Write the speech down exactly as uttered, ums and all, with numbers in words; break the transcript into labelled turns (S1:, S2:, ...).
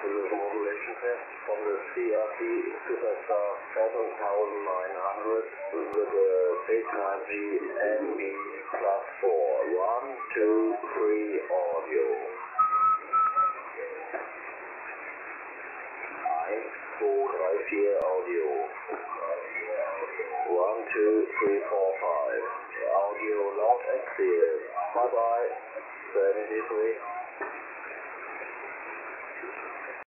S1: this modulation test from the C R T Superstar seven thousand nine hundred with the frequency N B plus four. One, two, three, audio. eins, zwei, drei, vier, audio. One, two, three, four, five. Audio loud and clear. Bye bye. seventy-three.